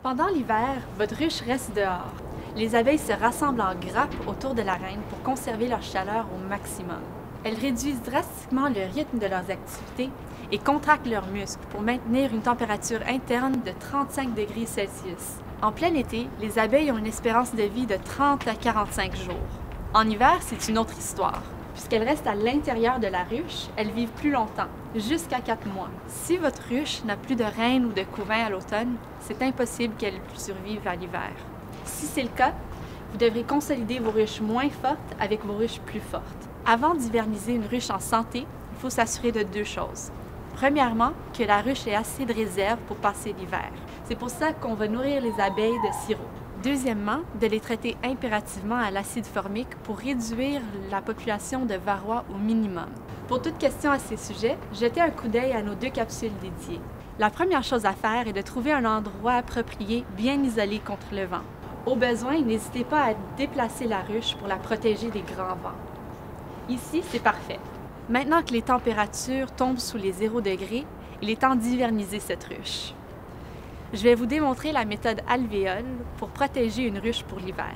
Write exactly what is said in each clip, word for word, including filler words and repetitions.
Pendant l'hiver, votre ruche reste dehors. Les abeilles se rassemblent en grappes autour de la reine pour conserver leur chaleur au maximum. Elles réduisent drastiquement le rythme de leurs activités et contractent leurs muscles pour maintenir une température interne de trente-cinq degrés Celsius. En plein été, les abeilles ont une espérance de vie de trente à quarante-cinq jours. En hiver, c'est une autre histoire. Puisqu'elles restent à l'intérieur de la ruche, elles vivent plus longtemps, jusqu'à quatre mois. Si votre ruche n'a plus de reine ou de couvain à l'automne, c'est impossible qu'elle survive à l'hiver. Si c'est le cas, vous devrez consolider vos ruches moins fortes avec vos ruches plus fortes. Avant d'hiverniser une ruche en santé, il faut s'assurer de deux choses. Premièrement, que la ruche ait assez de réserve pour passer l'hiver. C'est pour ça qu'on va nourrir les abeilles de sirop. Deuxièmement, de les traiter impérativement à l'acide formique pour réduire la population de varroa au minimum. Pour toute question à ces sujets, jetez un coup d'œil à nos deux capsules dédiées. La première chose à faire est de trouver un endroit approprié, bien isolé contre le vent. Au besoin, n'hésitez pas à déplacer la ruche pour la protéger des grands vents. Ici, c'est parfait. Maintenant que les températures tombent sous les zéro degrés, il est temps d'hiverniser cette ruche. Je vais vous démontrer la méthode alvéole pour protéger une ruche pour l'hiver.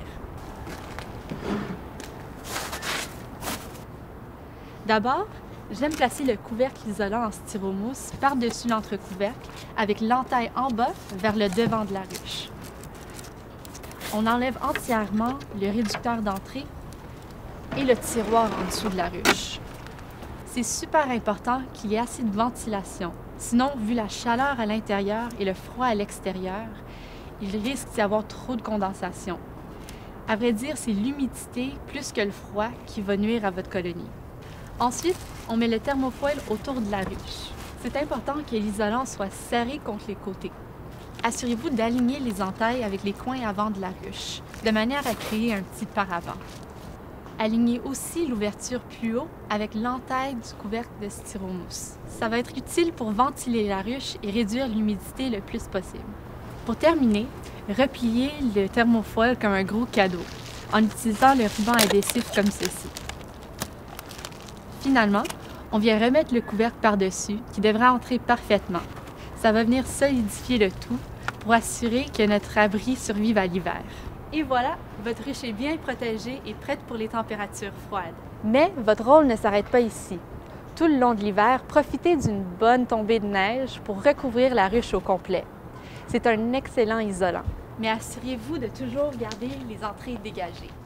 D'abord, j'aime placer le couvercle isolant en styromousse par-dessus l'entrecouvercle avec l'entaille en bas vers le devant de la ruche. On enlève entièrement le réducteur d'entrée et le tiroir en dessous de la ruche. C'est super important qu'il y ait assez de ventilation. Sinon, vu la chaleur à l'intérieur et le froid à l'extérieur, il risque d'y avoir trop de condensation. À vrai dire, c'est l'humidité plus que le froid qui va nuire à votre colonie. Ensuite, on met le thermofoil autour de la ruche. C'est important que l'isolant soit serré contre les côtés. Assurez-vous d'aligner les entailles avec les coins avant de la ruche, de manière à créer un petit paravent. Alignez aussi l'ouverture plus haut avec l'entaille du couvercle de styromousse. Ça va être utile pour ventiler la ruche et réduire l'humidité le plus possible. Pour terminer, repliez le thermofoil comme un gros cadeau en utilisant le ruban adhésif comme ceci. Finalement, on vient remettre le couvercle par-dessus qui devrait entrer parfaitement. Ça va venir solidifier le tout pour assurer que notre abri survive à l'hiver. Et voilà, votre ruche est bien protégée et prête pour les températures froides. Mais votre rôle ne s'arrête pas ici. Tout le long de l'hiver, profitez d'une bonne tombée de neige pour recouvrir la ruche au complet. C'est un excellent isolant. Mais assurez-vous de toujours garder les entrées dégagées.